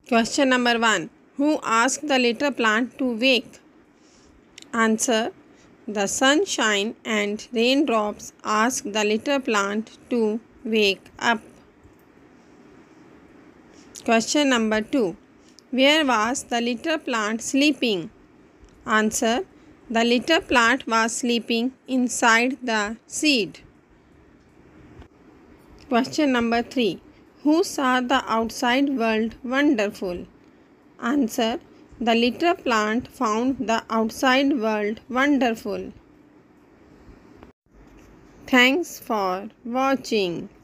Question number 1. Who asked the little plant to wake? Answer. The sunshine and raindrops asked the little plant to wake up. Question number 2. Where was the little plant sleeping? Answer. The little plant was sleeping inside the seed. Question number 3. Who saw the outside world wonderful? Answer. The little plant found the outside world wonderful. Thanks for watching.